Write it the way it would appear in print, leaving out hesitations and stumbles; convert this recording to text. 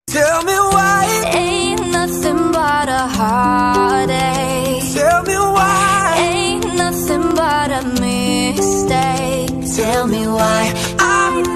Tell me why. Ain't nothing but a heartache. Tell me why. Ain't nothing but a mistake. Tell me why I